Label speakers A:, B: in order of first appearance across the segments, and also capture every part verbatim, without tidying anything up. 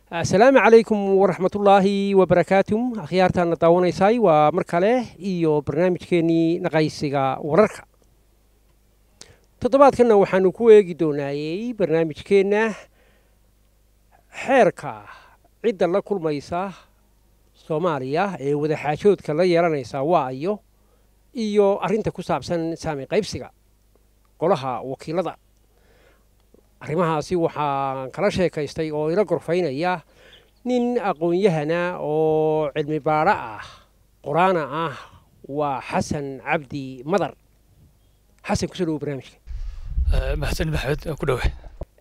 A: السلام عليكم ورحمة الله وبركاته أخيارتنا داوني ساي ومركله إيو برنامج كيني نقايسيغا ورركا تطبات كنا وحانو كويقي دونايي برنامج كينا حيركا عدة لكل ميسا سوماليا إيه وذا حاشود كلا يرانيسا وايو إيو أرينتا كسابسان سامي قيبسيغا قولها وكيلة arrimahaasi waxaan kala sheekaystay oo ila gorfaynaya nin aqoon-yahana oo cilmi baara ah quraana ah waa xasan cabdi madar xasan kusoo dhawo barnaamijka
B: mahadsan maxamed ku dhawahay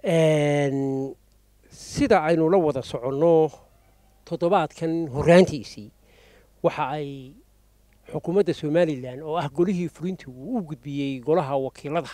A: sida aynu la wada soconno toddobaadkan horraantiisii waxa ay xukuumadda somalilan oo ah golihii fulintii uu u gudbiyey golaha wakiilada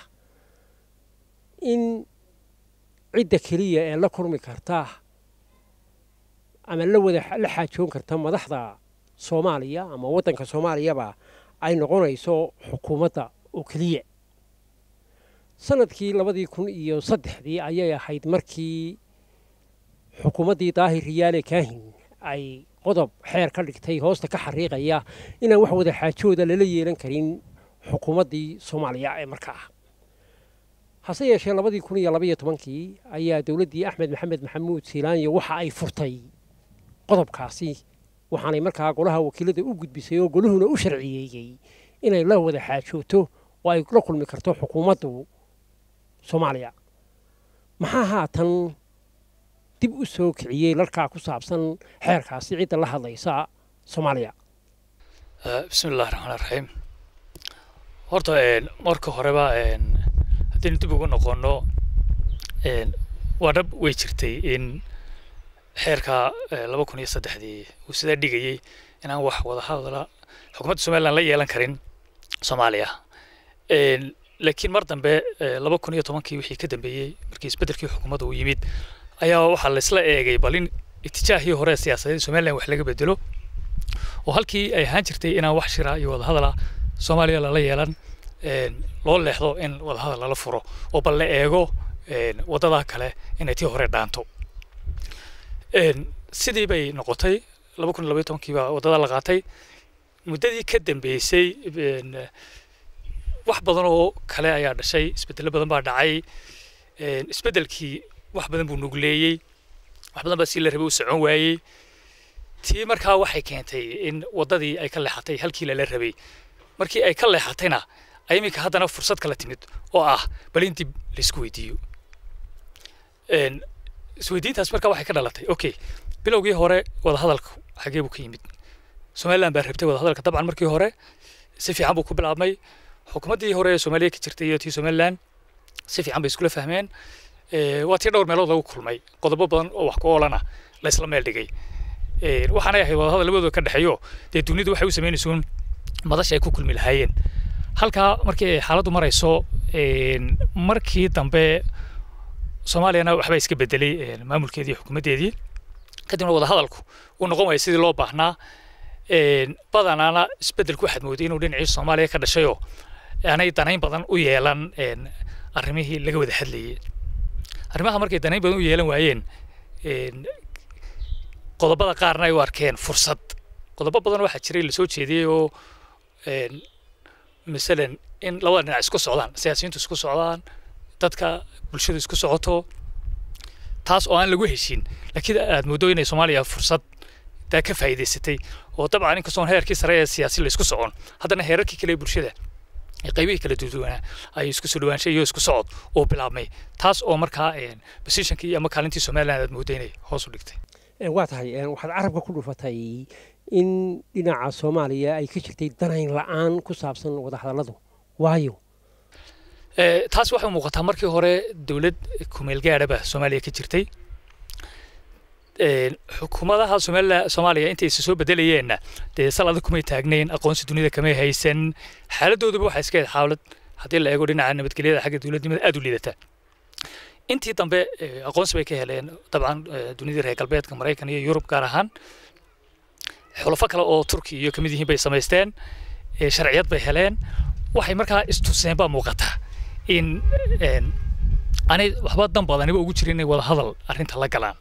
A: in عدة كلية لا كرمي كرتاه أما لو ذا لحاجون كرتا مدحضة صوماليا أما وطن كصوماليا با أي نقول يسوع حكومة وكلية سنة كي لبدي يكون يصدح دي أيها حيد مركي حكومة دي طاهر ريالي كاهن أي قضب حير كلك تي هوست كحريقة يا إن وحوذ حاجود اللي ينكرين حكومة دي صوماليا أي مركاه hase yeeshee labadii kun iyo laba iyo tobankii ayaa dowladdii axmed maxamed maxamuud siilaanyo waxa ay furtay qodobkaasi waxaanay markaa golaha wakiilada u gudbisay oo goluhuna u sharciyeeyey inay la wada xaajooto oo ay la kulmi karto xukuumaddu soomaaliya maxaa haatan dib u soo kiciyey larkaa ku saabsan xeerkaasi cidda la hadlaysa soomaaliya
B: bismillahi raxmaani raxiim horta marka horeba hadaynu dib ugu noqono waa dhab way jirtay in xeerka laba kun iyo saddexdii uu sidaa dhigayey inaan wax wada hadala xukuumadda somalilan la yeelan karin soomaaliya laakiin mar dambe laba kun iyo tobankii wixii ka dambeeyey markii isbeddelkii xukuumadda uu yimid ayaa waxaa la isla eegay bal in itijaahii hore siyaasadeed somalilan wax laga bedelo oo halkii ay ahaan jirtay inaan wax shira iyo wada hadala soomaaliya lala yeelan loo leexdo in wada hadal lala furo oo bal la eego wadada kale inay tii hore dhaanto sidii bay noqotay laba kun iyo laba iyo tobankii baa wadada la qaatay muddadii ka dambeysay wax badan oo kale ayaa dhashay isbeddelo badan baa dhacay isbeddelkii wax badan buu nugleeyey wax badan baa si la rabay u socon waayey tii markaa waxay keentay in wadadii ay ka leexatay halkii lala rabay markii ay ka leexatayna ay iminka haddana fursad kala timid oo ah bal in dib la isku weydiiyo isweydiintaas markaa waxay ka dhalatay okay bilowgii hore wada hadalku xagee buu ka yimid somalilan baa rabtay wada hadalka dabcan markii hore si fiican buu ku bilaabmay xukuumaddii hore ee soomaaliya ka jirtay iyo tii somalilan si fiican bay iskula fahmeen waa tii dhowr meelood lagu kulmay qodobo badan oo wax ku oolana la isla meel dhigay waxaanay ahayd wada hadal labadooda ka dhexeeyo dee dunidu waxay u samaynaysuun madasha ay ku kulmi lahaayeen halkaa markii xaaladdu marayso markii dambe soomaaliyana waxbaa iska bedelay maamulkeedii iyo xukuumaddeedii kadibna wada hadalku uu noqon waayay sidii loo baahnaa badanaana isbeddelku waxaad mooday inuu dhinacii soomaaliya ka dhashayoo aanay danayn badan u yeelan arrimihii laga wada hadlayay arrimaha markay danayn badan u yeelan waayeen qodobada qaarna ay u arkeen fursad qodobo badan waxaa jiray la soo jeediyey oo مثلا إن لو أنا عسكو سعودان سياسيين تسكو سعودان تدك بالشدة تسكو سعوتو تاس أو أنا لقوهشين لكن الموضوع إن سوماليا فرصة ده كفايدة ستي وطبعا إنك صون هيركي سريع سياسي اللي يسكو سعون هذا أنا هيركي كلي بالشدة قوي كلا تدونا أي يسكو سلوان شيء يسكو سعود أو بلامي تاس أو مركا بس إيش كي أما كلنتي سوماليا الموضوع إنه حاصل لكتي
A: وقتها واحد عرب كله فتاي in dhinaca Soomaaliya ay ka jirtay danayn la'aan ku saabsan wada hadalladu waayo
B: ee taas waxa muuqata markii hore dawlad kumeel gaaraba Soomaaliya ka jirtay ee xukuumadaha Soomaaliya Soomaaliya intay soo bedelayeen de salada kuma taagnayn aqoonsi dunida kama haysan xaaladooduba waxa iska xaalad hadii la eego dhinaca nabadgelyada xagga dawladnimada aad u liidata intii dambe aqoonsi bay ka heleen dabcan dunida reer galbeedka Mareykanka iyo Yurub gaar ahaan xulafo kale oo Turkiga iyo kamid yihiin bay sameysteen ee sharciyad bay heleen waxay markaa istuseen baa muuqata in een aanay waxba dan badan ugu jirin inay wada hadal arrinta la galaan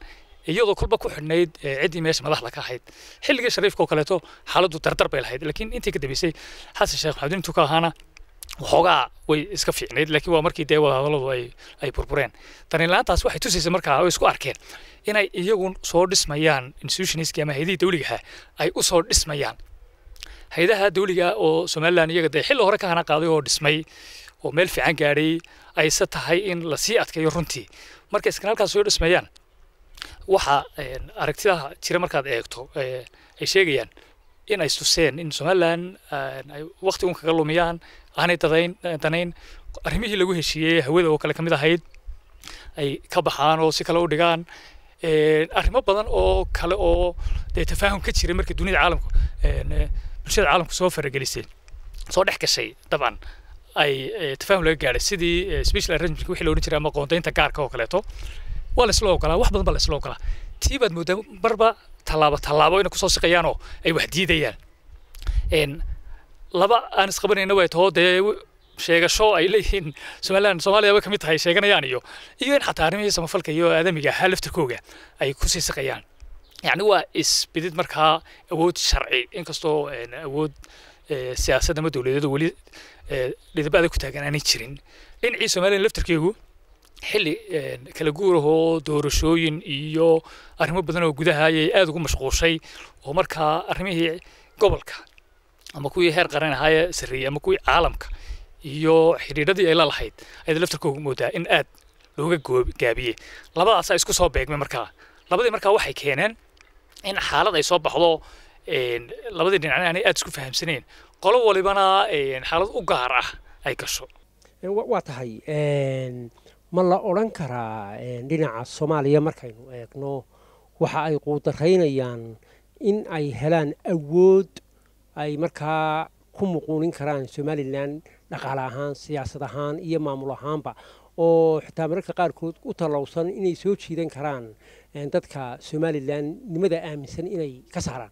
B: iyadoo kulba ku xidhnayd ciddii meesha madaxda ka ahayd xilligii shariifka oo kaleeto xaaladdu dardar bay lahayd laakiin intii ka dambeysay xasan sheekh maxamed intuu ka ahaana waxoogaa way iska fiicnayd laakiin waa markii dee wadahadalladu ay ay burbureen dareenlaantaas waxay tusaysa markaa oo isku arkeen inay iyagu soo dhismayaan institutionskii ama hay'adihii dawliga ay u soo dhismayaan hay'adaha dawliga oo Somaliland iyaga dee xilli hore ka hana qaaday oo dhismay oo meel fiican gaadhay aysa tahay in la sii adkeeyo runtii marka iskan halkaas soo dhismayaan waxa aragtidaha jira markaad eegto ay sheegayaan in ay istuseen in Somaliland ay waqti uun kaga lumiyaan aanay dadayn danayn arrimihii lagu heshiiyey hawada oo kale ka mid ahayd ay ka baxaan oo si kale u dhigaan arrimo badan oo kale oo dee tafaahum ka jiray markii dunida caalamku bulshada caalamku soo faragelisay soo dhex gashay dabcan ay tafaahum laga gaadhay sidii special arrangement wixii la odhan jiray ama qoondaynta gaarka oo kaleeto waa la isla ogolaa wax badan baa la isla ogolaa tii baad moodaa barba tallaabo tallaabo inay kusoo siqayaan oo ay wax diidayaan laba aan isqabanayna way taho dee sheegasho ay leeyihiin Somaliland Soomaaliya way ka mid tahay sheeganayaan iyo iyo in xataa arrimihii samafalka iyo aadamiga ahaa laftirkooga ay ku sii siqayaan yacni waa isbidid markaa awood sharci inkastoo awood siyaasadda ama dowladeed weli dhidibada ku taagan aanay jirin dhinacii Somaliland laftirkeegu xilli kala guurahoo doorashooyin iyo arrimo badan oo gudaha ayay aad ugu mashquulshay oo markaa arrimihii gobolka ama kuwii heer qaran ahaa sirriye ama kuwii caalamka iyo xiriiradii ay la lahayd ay laftirkoogu moodaa in aad looga gaabiyey labadaas ay isku soo beegmay markaa labadii markaa waxay keeneen in xaalad ay soo baxdo labadii dhinacna aanay aad isku fahamsaneen qolo walibana xaalad u gaar ah ay gasho
A: waa tahay ma la odhan karaa dhinaca Soomaaliya markaynu eegno waxa ay quudaraynayaan in ay helaan awood ay markaa ku muquunin karaan Somaliland dhaqaale ahaan siyaasad ahaan iyo maamul ahaanba oo xitaa mararka qaarkood u talowsan inay soo jiidan karaan dadka Somaliland nimada aaminsan inay ka saaraan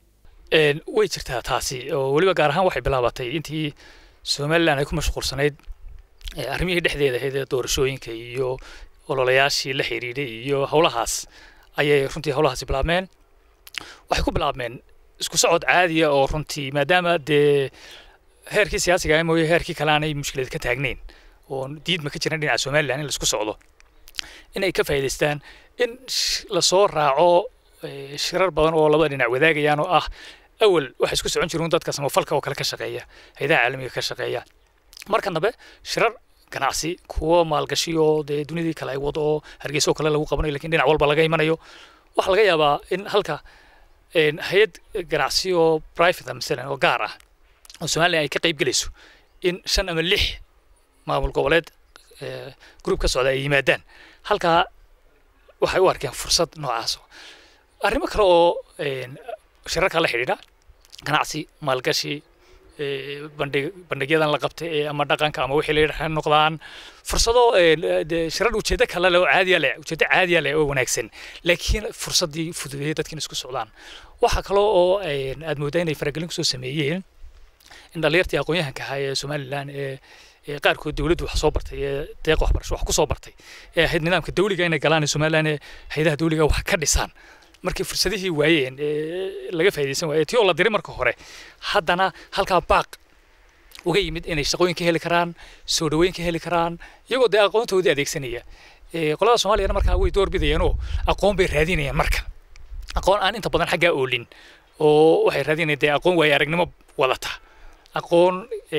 B: way jirtaa taasi oo waliba gaar ahaan waxay bilaabatay intii Somaliland ay ku mashquulsanayd arrimihii dhexdeeda ahayd doorashooyinka iyo ololayaashii la xiriiray iyo hawlahaas ayay runtii hawlahaasi bilaabmeen waxay ku bilaabmeen isku socod caadi ah oo runtii maadaama dee heerkii siyaasiga ah mooyee heerkii kale aanay mushkilad ka taagnayn oo diidma ka jiran dhinaca Somaliland in la isku socdo in ay ka faa'iidaystaan in la soo raaco shirar badan oo labada dhinac wadaagayaan oo ah awal waxa isku socon jireen dadka samafalka oo kale ka shaqeeya hay'adaha caalamiga ka shaqeeya marka dambe shirar ganacsi kuwa maalgashi oo dee dunidii kale ay wado hargeysa oo kale lagu qabanayo laakiin dhinac walba laga imanayo waxa laga yaabaa in halka hay'ad ganacsi oo private misalan oo gaar ah oo Soomaaliya ay ka qayb galayso in shan ama lix maamul goboleed group ka socda ay yimaadaan halka waxay u arkeen fursad noocaas arrimo kale oo shirarka la xiriira ganacsi maalgashi bandhig bandhigyadan la qabtay ama dhaqanka ama wixii la yiraahdo noqdaan fursado shirar ujeedo kale leh oo caadi ah leh ujeedo caadi ah leh oo wanaagsan laakiin fursadii fududeeyay dadkii isku socdaan waxa kale oo aad moodaa inay faragelin ku soo sameeyeen in dhalinyartii aqoon-yahanka ahaa ee Somaliland ee qaarkood dawladdu wax soo bartay ee deeq waxbarasho wax ku soo bartay ee ahayd nidaamka dawliga inay galaan Somaliland ee hay'adaha dawliga wax ka dhisaan markii fursadihii waayeen laga faa'iideysan waayay tii oo la diray marka hore haddana halka baaq uga yimid inay shaqooyinka heli karaan soo dhaweynka heli karaan iyagoo dee aqoontoodii adeegsanaya qolada Soomaaliya markaa way door bidayeen oo aqoon bay raadinayaan marka aqoon aan inta badan xagga oolin oo waxay raadinayaan dee aqoon way aragnimo wadata aqoon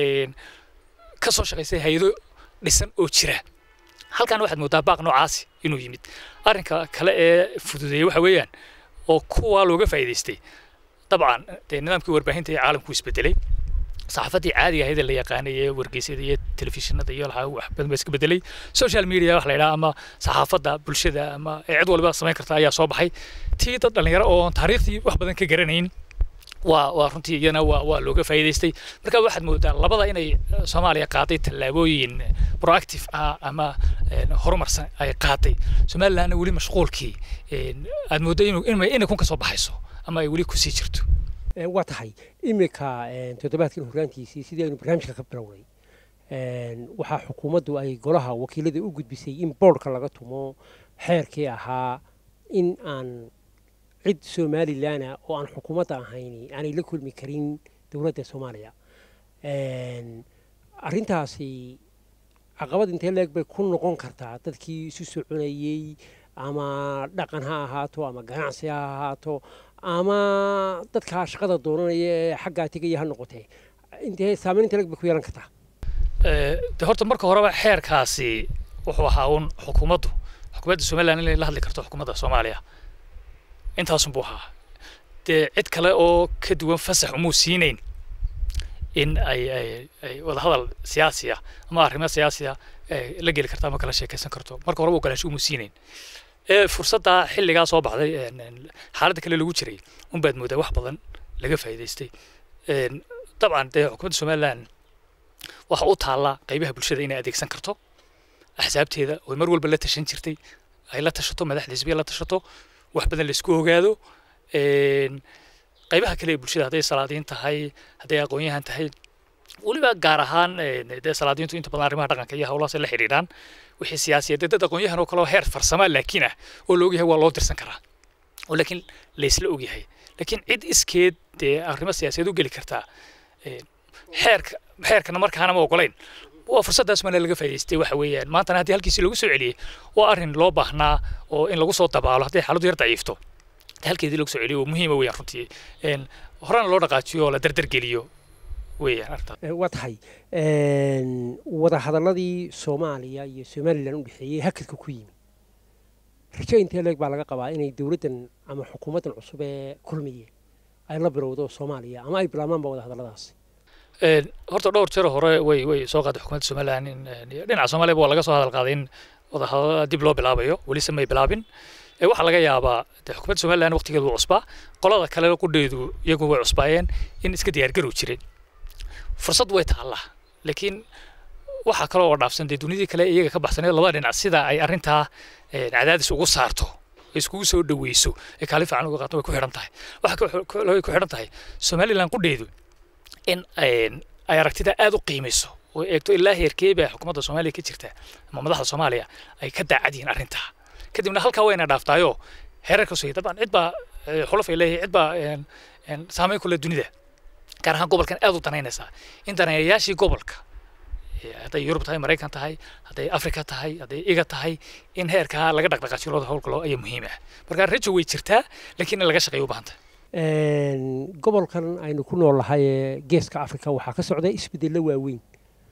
B: ka soo shaqeysay hay'ado dhisan oo jira halkan waxaad moodaa baaq noocaas inuu yimid arrinka kale ee fududeeyay waxa weeyaan oo kuwa looga faa'iideystay dabcan dee nidaamkii warbaahinta ee caalamku isbedelay saxaafadii caadiga ahayd ee la yaqaanay ee wargeysyada iyo telefishinada iyo wax badan iska bedelay social media wax la yiraahdo ama saxaafadda bulshada ama cid walba sameyn karta ayaa soo baxay tii dad dhalinyaro oo taariikhdii wax badan ka garanayn waa waa runtii iyana waa waa looga faa'iideystay marka waxaad moodaa labada inay Soomaaliya qaaday tallaabooyin proactive ah ama horumarsan ay qaaday Somaliland wali mashquulkii aad moodaa inuu inay kun ka soo baxayso ama ay wali ku sii jirto
A: waa tahay imika toddobaadkan horaantiisii sidii aynu barnaamijka ka bilownay waxaa xukuumaddu ay golaha wakiilada u gudbisay in boardka laga tumo xeerkii ahaa in aan cid Somaliland oo aan xukuumadda ahayn aanay la kulmi karin dowladda Soomaaliya arrintaasi caqabad intee leeg bay ku noqon kartaa dadkii isu soconayay ama dhaqan ha ahaato ama ganacsi ha ahaato ama dadka shaqada doonanaya xagga tigaya ha noqotee intee saameyn intee leeg bay ku yeelan kartaa
B: de horta marka horeba xeerkaasi wuxuu ahaa un xukuumaddu xukuumadda Somaliland inay la hadli karto xukuumadda Soomaaliya intaasun buu ahaa dee cid kale oo ka duwan fasax umuu siinayn in ay ay ay wada hadal siyaasi ah ama arrimo siyaasi ah la geli kartaa ama kala sheekaysan karto marka horeba ogolaansho umuu siinayn ee fursadda xilligaa soo baxday xaaladda kale lagu jiray un baad moodaa wax badan laga faa'iidaystay dabcan dee xukuumadda Somaliland waxa uu taala qaybaha bulshada inay adeegsan karto axsaabteeda oo mar walba la tashan jirtay ay la tashato madaxda xisbiga la tashato wax badan la isku ogaado een qaybaha kale ee bulshada haday salaadiin tahay haday aqoon-yahan tahay waliba gaar ahaan ee salaadiintu inta badan arrimaha dhaqanka iyo hawlaha la xiriiraan wixii siyaasiyadeed dad aqoon-yahan oo kale heer farsamo laakiin ah oo loo yahay waa loo dirsan karaa oo laakiin la isla og yahay laakiin cid iskeed ee arrimo siyaasadeed u gali kartaa ee xeerka xeerkana markaana ma ogolayn waa fursadaas ma laga faa'iideystay waxa weeyaan maanta hadii halkiisa lagu soo celiyay waa arrin loo baahnaa oo in lagu soo dabaalo hadii xaaladu yar daciifto halkeedii lagu soo celiyo muhiim weeyaan runtii een horana loo dhaqaajiyo oo la dardar geliyo weeyaan arta
A: waa tahay een wada hadaladii Soomaaliya iyo Somaliland u dhixiyay hakadka ku yimi rajo intee leeg baa laga qabaa inay dawladdan ama xukuumaddan cusub ee kulmiye ay la bilowdo Soomaaliya ama ay bilaabaan wada hadaladaas
B: een horta dhowr jeer hore way way soo qaaday xukuumadda Somaliland in dhinaca Soomaaliya waa laga soo hadal qaaday in wada hadal dib loo bilaabayo wali samay bilaabin ee waxa laga yaabaa xukuumadda Somaliland waqtigeedu uu cusbaa qolada kale ku dheedu iyagu way cusbaayeen in iska diyaar garow jiray fursad way taala laakiin waxa kale oo dhaafsan dunida kale iyaga ka baxsaneed labada dhinac sida ay arinta cadaadis ugu saarto isku soo dhaweyso ee kale fiican uga qaato way ku xiran tahay waxa kale ku xiran tahay Somaliland ku dheedu in ay aragtida aad u qiimeyso oo eegto ilaa heerkeeba xukuumadda Soomaaliya ka jirta ama madaxda Soomaaliya ay ka daacadeen arinta kadibna halka wayna dhaaftaayo heerarka soo taban cid ba xulaf ilaahay cid ba een saameyn kula dunida gaar ahaan gobolkan aad u danaynaysa in danayaashii gobolka haday Yurub tahay Mareykan tahay haday Afrika tahay haday iga tahay in heerka laga dhaqdhaqaajiyo loo hawlgalo ay muhiim ah marka rajo way jirtaa laakiin laga shaqeeyo u baahanta
A: een gobolkan aynu ku noolahay geeska Afrika waxa ka socday isbedel waaweyn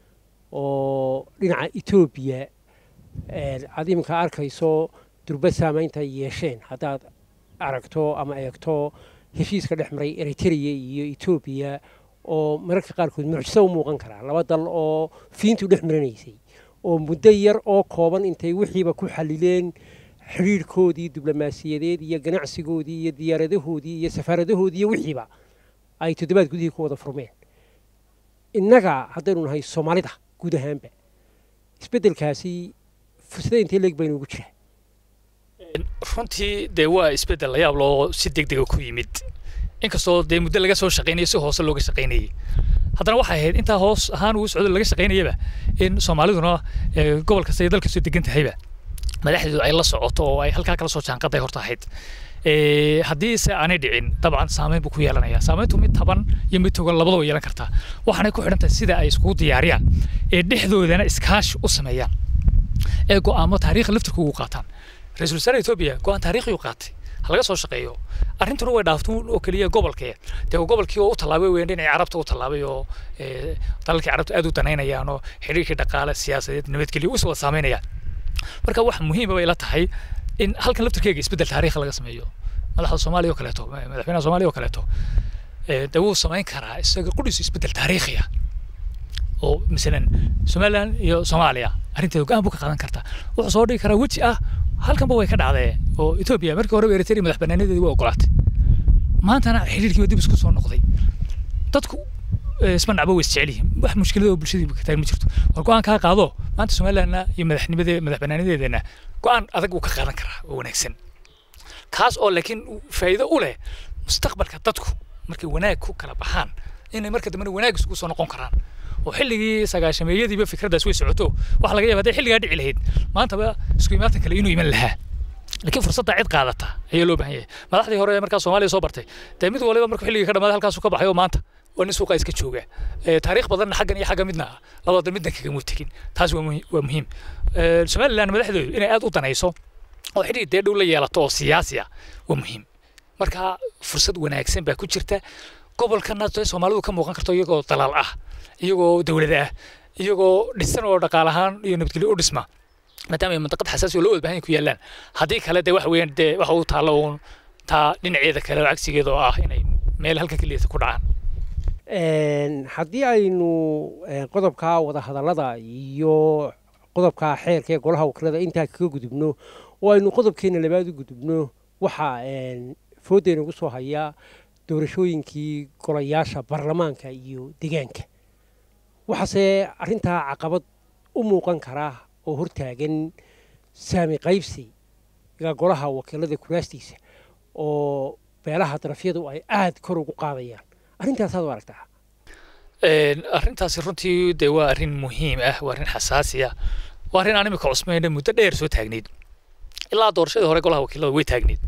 A: oo dhinaca Ethiopia ee adimka arkayso durba saameynta yeesheen hadaad aragto ama eegto heshiiska dhexmaray Eritrea iyo Ethiopia oo mararka qaar kood mucjiso u muuqan kara laba dal oo fiintu dhexmarinaysay oo muddo yar oo kooban intay wixiiba ku xalileen xiriirkoodii diblomaasiyadeed iyo ganacsigoodii iyo diyaaradahoodii iyo safaaradahoodii wixiiba ay toddobaad gudihii ku wada furmeen innaga haddaynu nahay Soomaalida guud ahaanba isbedelkaasi fursada intee leeg baynu ugu jiraa
B: runtii de waa isbedel la yaab loo si degdeg ku yimid inkastoo de muddo laga soo shaqeynayay si hoos looga shaqeynayay haddana waxa ahayd inta hoos ahaan uu socdo laga shaqeynayaba in Soomaaliduna gobolka say dalka soo degan tahayba madaxdu ay la socoto oo ay halka kala soo jaanqaday horta ahayd ee hadii se aanay dhicin dabcan saameyn buu ku yeelanaya saameyntu mid taban iyo mid togan labadaba yeelan kartaa waxaanay ku xidhantahay sida ay isku diyaariyaan ee dhexdoodana iskaash u sameeyaan ee go'aamo taariikh laftirku ugu qaataan رئيس الوزراء إثيوبيا كان تاريخي وقاتي هلا صار شقيه أرنت روى دافتون وكلية قبل كيه ده قبل كيه وطلابي وين عربت وطلابي و طلعك عربت أدو تنين يانو حريك دقالة سياسة نبت كلي وسوا سامين يا مركب واحد مهم بقى لا تحي إن هل كان لفتر كيه يسبدل تاريخ اللي قسمه يو ملاحظ الصومالي وكلته مدافعين الصومالي وكلته ده هو سامين كرا السجل كله يسبدل تاريخيا oo midalan Somaliland iyo Soomaaliya arinteedu gaan buu ka qadan kartaa wuxuu soo dhigi karaa waji ah halkan ba way ka dhacday oo Ethiopia markii hore Eritrea madax banaanadeedii waa ogolaatay maantana xiriirkii dib isku soo noqday dadku isma nacbo way isjecelihiin wax mushkilada oo bulshada ka taagmi jirto war go'aan ka qaado maanta Somaliland iyo madaxnimadeeda madax banaanadeedana go'aan adag uu ka qaadan karaa oo wanaagsan kaas oo laakiin faa'iido u leh mustaqbalka dadku markay wanaag ku kala baxaan inay marka dambe wanaag isku soo noqon karaan وحلقي سجاشمية بفكرة دسوي سعوتو وحلقة يا بدي حلقة دي عليهد ما أنت بقى سكوي ما تكلي إنه يمن لها laakiin fursadda cid qaadata ayaa loo baahan yahay madaxdii hore ee markaa Soomaaliya soo bartay dee mid waliba markuu xilliga ka dhamaado halkaas uu ka baxayo maanta waa nin suuqa iska jooga ee taariikh badan xaggan iyo xagga midna labada midna kaga muutagin taas waa muhiim ee Soomaaliland madaxdeedu inay aad u danayso oo xidhiidh dee dhow la yeelato oo siyaasi ah waa muhiim marka fursad wanaagsan baa ku jirta gobolkana Soomaalidu ka muuqan karto iyagoo dalaal ah iyagoo dawlad ah iyagoo dhisan oo dhaqaale ahaan iyo nabadgelyo u dhisma maadaama ay mantiqad xasaasi oo loo wada baahan ku yaalaan haddii kale dee wax weeyaan dee waxa uu taalo uun taa dhinaceeda kale oo cagsigeeda oo ah inay meel halka kaliya ku dhacaan
A: haddii aynu qodobka wada hadallada iyo qodobka xeerka ee golaha wakiilada intaa kaga gudubno oo aynu qodobkeena labaad u gudubno waxa foodeen ugu soo haya doorashooyinkii golayaasha baarlamaanka iyo deegaanka waxaase arrintaa caqabad u muuqan karaa oo hortaagan saami qaybsi iga golaha wakiilada kuraastiisa oo beelaha darafyadu ay aad kor ugu qaadayaan arrintaas aad u aragtaa
B: arrintaasi runtii dee waa arrin muhiim ah waa arrin xasaasi ah waa arrin aan imika cusmayna muddo dheer soo taagnayd ilaa doorashadii hore golaha wakiilada way taagnayd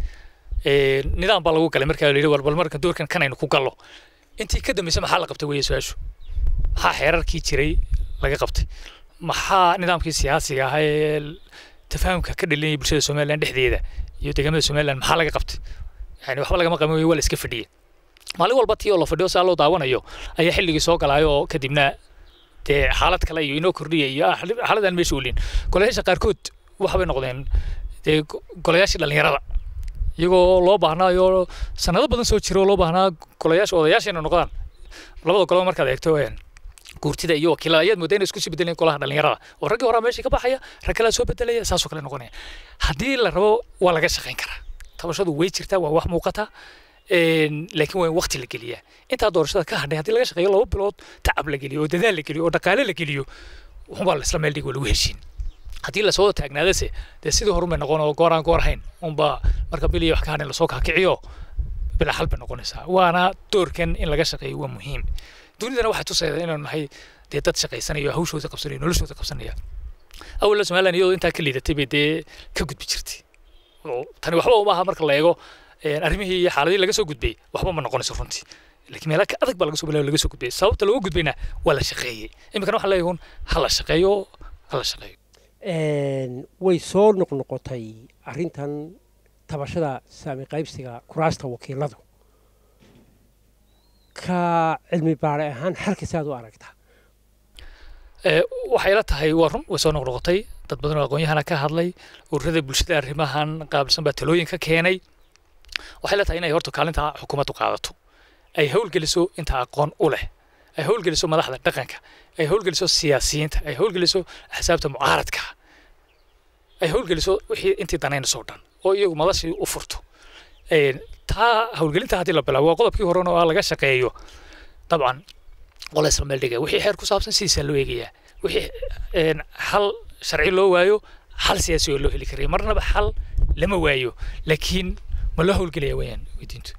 B: nidaam baa lagu galay markaa la yidhi war bal marka doorkan kanaynu ku gallo intii ka dambaysa maxaa la qabtay weeye su-aashu maxaa xeerarkii jiray laga qabtay maxaa nidaamkii siyaasiga ahaa ee tafahamka ka dhalinayay bulshada Soomaaliland dhexdeeda iyo deegaamada Soomaaliland maxaa laga qabtay yani waxba lagama qaban waa la iska fadhiyay maalin walba tii oo la fadhiyo saa loo daawanayo ayaa xilligii soo galaayo oo kadibna dee xaalad kale iyo inoo kordhiyay iyo xaaladan meesha u liin golayaasha qaarkood waxa bay noqdeen dee golayaasha dhalinyarada iyagoo loo baahnaayo sanado badan soo jiro loo baahnaa golayaasha odayaasha inay noqdaan labada golo markaad eegto guurtida iyo wakiilada ayaad moodeen isku sii bedeleen golaha dhalinyarada oo raggii hore meesha ka baxaya rag kale soo bedelaya saasoo kale noqonaya haddii la rabo waa laga shaqayn karaa tabashadu way jirtaa waa wax muuqata laakiin waa waqti la geliyaa inta doorashada ka hadhay haddii laga shaqeeyo laba bilood tacab la geliyo oo dadaal la geliyo oo dhaqaale la geliyo waxba la isla meel dhig lagu heshiin haddii la soo taagnaadase dee sidii hore ma noqon oo gooraan goor hayn unba marka bil iyo wax ka hadhin la soo kaakiciyo bila xal ba noqonaysaa waana doorkan in laga shaqeeyo waa muhiim dunidana waxay tusaydaa inaan nahay dee dad shaqaysanayo hawshooda qabsanaya noloshooda qabsanaya awal Soomaaliland iyadoo intaa ka liidatay bay dee ka gudbi jirtay oo tani waxba uma aha marka la eego arrimihii iyo xaaladii laga soo gudbay waxba ma noqonayso runtii laakiin meelaha ka adag baa laga soo bilaabay laga soo gudbay sababta looga gudbayna waa la shaqeeyay imikana waxa la yeeyoon hal la shaqeeyo hal la shaqeeyo
A: way soo noqnoqotay arrintan tabashada saami qaybsiga kuraasta wakiiladu ka cilmi baare ahaan halka saad u aragtaa
B: ee waxay la tahay waa run way soo noqnoqotay dad badan oo aqoon-yahana ka hadlay ururada bulshada arrimahan qaabilsan baa talooyin ka keenay waxay la tahay inay horta kaalinta xukuumaddu qaadato ay howlgeliso inta aqoon u leh ay howlgeliso madaxda dhaqanka ay howlgeliso siyaasiyiinta ay howlgeliso axsaabta mucaaradka ay howlgeliso wixii intii danaynayso dhan oo iyagu madashii u furto ee taa howlgelinta haddii la bilaabo qodobkii horena oo laga shaqeeyo dabcan qola isla meel dhigay wixii xeer ku saabsan sidiisa loo eegayaa wixii hal sharci loo waayo hal siyaasi oo loo heli karay marnaba hal lama waayo laakiin ma loo howlgelaya weeyaan weydiintu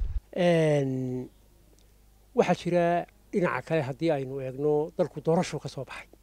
A: waxaa jira dhinaca kale haddii aynu eegno dalku doorasho ka soo baxay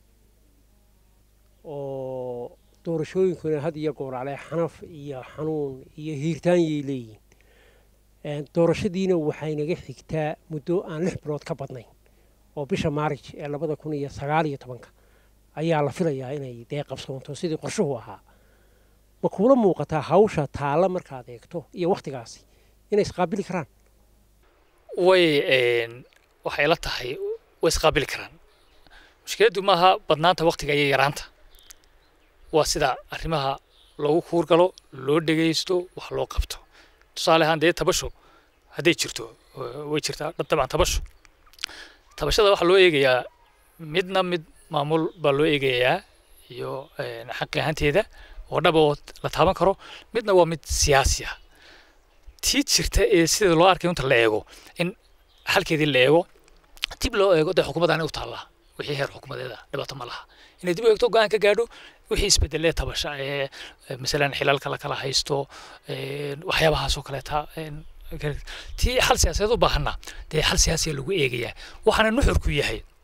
A: oo doorashooyinkuna had iyo goor ale xanaf iyo xanuun iyo hiirtaan yay leeyihiin doorashadiina waxay naga xigtaa muddo aan lix bilood ka badnayn oo bisha maarij ee labada kun iyo sagaal iyo tobanka ayaa la filayaa inay dee qabsoonto sidii qorshuhu ahaa ma kuula muuqataa hawsha taala markaad eegto iyo waqtigaasi inay isqaabili karaan
B: way waxay la tahay way isqaabili karaan mushkiladdu maaha badnaanta waqtiga iyo yaraanta waa sida arrimaha loogu kuur galo loo dhegaysto wax loo qabto tusaale ahaan dee tabasho hadday jirto way jirtaa dabcan tabasho tabashada waxaa loo eegayaa midna mid maamul baa loo eegayaa iyo xaqi ahaanteeda oo dhab oo la taaban karo midna waa mid siyaasi ah tii jirta ee sida loo arkay inta la eego in halkeedii la eego dib loo eego dee xukuumadda u taallaa wixii heer xukuumadeeda dhibaato ma laha inay dib u eegto go'aan ka gaadho wixii isbedelay tabasha ee misalan xilalka la kala haysto waxyaabahaas oo kaleeta tii xal siyaasadeed u baahana dee xal siyaasi lagu eegayaa waxaana nuxurku yahay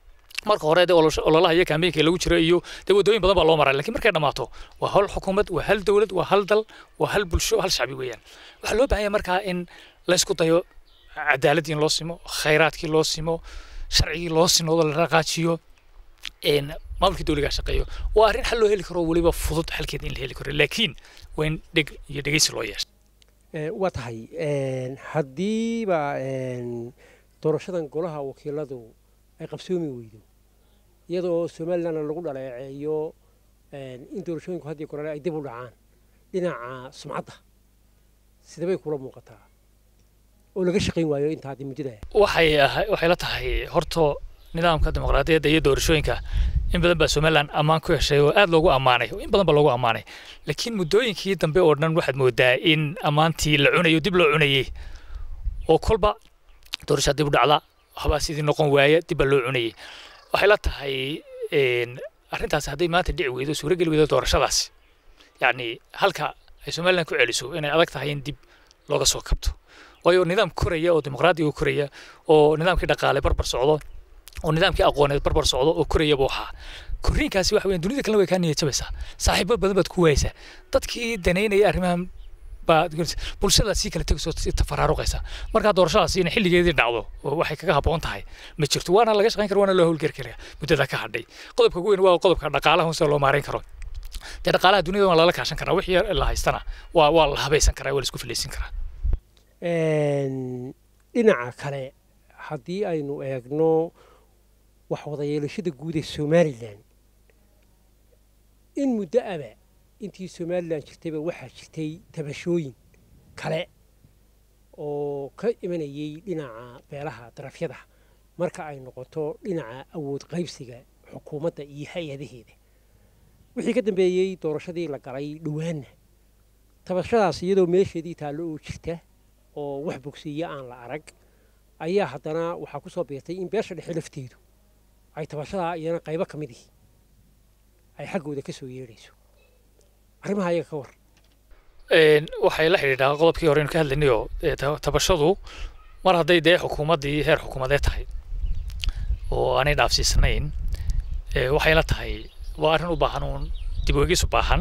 B: marka hore de ololaha iyo kaambeynka lagu jiro iyo de wadooyin badan baa loo maray laakiin markay dhamaato waa hal xukuumad waa hal dawlad waa hal dal waa hal bulsho hal shacbi weeyaan waxa loo baahan yahay markaa in la isku dayo cadaalad in loo simo khayraadkii loo simo sharcigii loo sino la raqaajiyo in maamulka dawliga shaqeeyo waa arrin xal loo heli karo waliba fudud xalkeed in la heli karo laakiin waa in dheg iyo dhegeysi loo yeesho
A: ee waa tahay een haddii ba een doorashadan golaha wakiiladu ay qabsoomi weydo iyadoo Soomaaliland lagu dhaleeceeyo een in doorashooyinku hadii kore ay dib u dhacaan dhinaca sumcadda sidee bay kula muuqataa oo laga shaqeyn waayo inta hadii mudada
B: waxay waxay la tahay horto nidaamka dimuqraadiyadda iyo doorashooyinka in badan baa Soomaaliland amaan ku heshay oo aad loogu amaanay in badan baa loogu amaanay laakiin muddooyinkii dambe oo dhan waxaad moodaa in amaantii la cunayo dib loo cunayay oo kolba doorasho dib u dhacda waxba sidii noqon waaya dib loo cunayay waxay la tahay in arrintaas haddii maanta dhici weydo suuragal weydo doorashadaas yacni halka ay Soomaaliland ku celiso inay adag tahay in dib looga soo kabto waayo nidaam koraya oo dimuqraadiga koraya oo nidaamkii dhaqaale barbar socdo oo nidaamkii aqooneed barbar socdo oo koraya buu ahaa korriinkaasi waxa weeyaan dunida kale way ka niyad jabaysaa saaxiibo badan baad ku waaysaa dadkii daneynaya arrimahan baad bulshada si kala tagso si tafaraaruqaysa marka doorashadaas in xilligeedii dhacdo waxay kaga haboon tahay ma jirto waana laga shaqeyn karaa waana loo howlgari karaa muddada ka hadhay qodobka ugu weyn waa qodobka dhaqaalaha soo loo maareyn karo de dhaqaalaha dunida waa la kaashan karaa wixii la haystana waa waa la habaysan karaa waa la isku filaysan karaa
A: een dhinaca kale haddii aynu eegno wax wada yeelashada guud ee Soomaaliland in muddo aba intii Soomaaliland jirtayba waxaa jirtay tabashooyin kale oo ka imanayay dhinaca beelaha darafyada marka ay noqoto dhinaca awood qaybsiga xukuumadda iyo hay'adaheeda wixii ka dambeeyay doorashadii la galay dhawaana tabashadaas iyadoo meesheedii taalo oo jirta oo wax bogsiya aan la arag ayaa haddana waxaa ku soo beertay in beesha dhexe lafteedu ay tabashada iyana qaybo ka mid ah ay xaggooda ka soo yeerayso arrimaha ayaga ka war
B: een waxay la xiriirtaa qodobkii hore in ka hadlaynayo tabashadu mar hadday dee xukuumaddii heer xukuumadeed tahay oo aanay dhaafsiisanayn ee waxay la tahay waa arrin u baahan uun dib u eegis u baahan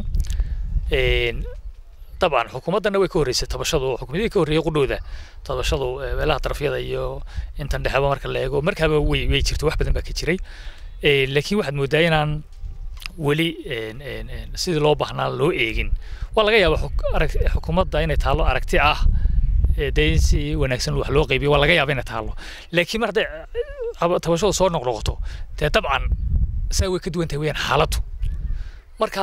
B: een طبعا حكومتنا way ka horeysay tabashadu xukuumadii ka horeeyay qudhooda tabashadu meelaha tarafyada iyo intan dhaxaba marka la eego markaaba way way jirto wax badan baa ka jiray ee laakiin waxaad moodaa inaan wali een een sidii loo baahnaa loo eegin waa laga yaabaa xukuumadda inay taalo aragti ah ee deynsi wanaagsan wax loo qaybiyo waa laga yaabaa inay taalo laakiin mar hadday tabashadu soo noqnoqoto dee dabcan saa way ka duwan tahay weeyaan xaaladdu marka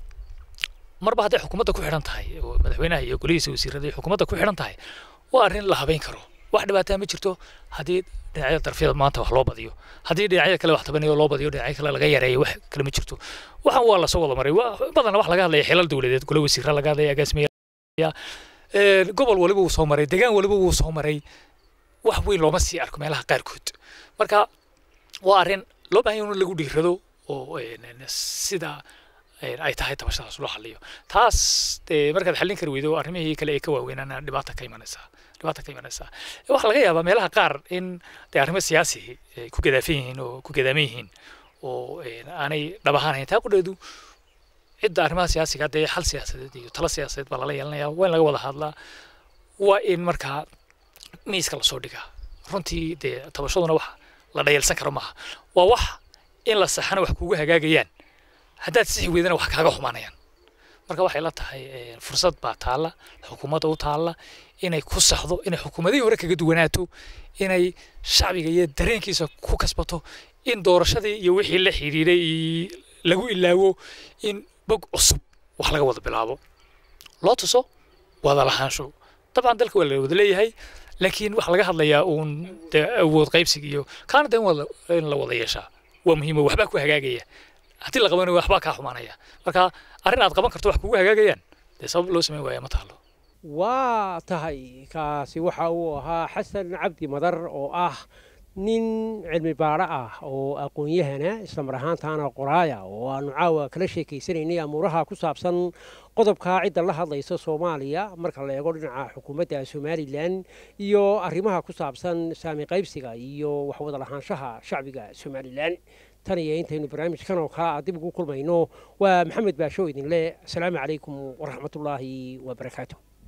B: marba hadday xukuumadda ku xidhan tahay oo madaxweynaha iyo golihiisa wasiirada xukuumadda ku xidhan tahay waa arrin la habeyn karo wax dhibaato ma jirto haddii dhinacyada darafyada maanta wax loo badiyo haddii dhinacyada kale wax tabanayo loo badiyo dhinacyada kale laga yareeyo wax kale ma jirto waxaan waa la soo wada maray waa badanna wax laga hadlaya xilal dawladeed golo wasiirra laga hadlaya agaasimeeya ee gobol waliba uu soo maray deegaan waliba uu soo maray wax weyn looma sii arko meelaha qaarkood marka waa arrin loo baahan yahay in lagu dhiirado oo sida ay tahay tabashadaas loo xalliyo taas markaad xallin kari weydo arrimihii kale ee ka waaweynana dhibaato ka imanaysa dhibaato ka imanaysa waxa laga yaabaa meelaha qaar in de arrimo siyaasi ay ku gadaafan yihiin oo ku gadaaman yihiin oo aanay dhab ahaanayn taa qudheedu cidda arrimaha siyaasiga dee xal siyaasadeed iyo talo siyaasadeed baa lala yeelanayaa waa in laga wada hadlaa waa in markaa miiska lasoo dhigaa runtii dee tabashaduna wax la dhayalsan karo maaha waa wax in la saxana wax kugu hagaagayaan haddaad sixi weydana wax kaaga xumaanayaan marka waxay la tahay fursad baa taalla xukuumadda u taalla inay ku saxdo inay xukuumadihii hore kaga duwanaato inay shacbiga iyo dareenkiisa ku kasbato in doorashadii iyo wixii la xiriiray lagu ilaawo in bog cusub wax laga wada bilaabo loo tuso wada lahaansho dabcan dalka waa la wada leeyahay laakiin waxa laga hadlayaa uun awood qaybsiga iyo kaana de in la wada yeeshaa waa muhiim waxbaa ku hagaagaya haddii la qabanayo waxbaa kaa xumaanaya marka arrin aad qaban karto wax kugu hagaagayaan dee sabab loo samayn waaya ma taalo
A: waa tahay kaasi waxa uu ahaa xasan cabdi madar oo ah nin cilmi baaro ah oo aqoon-yahana isla mar ahaantaana qoraaya oo aanu caawa kala sheekaysanaynay amuuraha ku saabsan qodobka cidda la hadlaysa Soomaaliya marka la eego dhinaca xukuumadda Soomaaliland iyo arrimaha ku saabsan saami qaybsiga iyo wax wada lahaanshaha shacbiga Soomaaliland tan iyo intaynu barnaamijkan oo kale dib ugu kulmayno waa maxamed baasho idin leh asalaamu calaykum waraxmatullaahi wabarakaatuh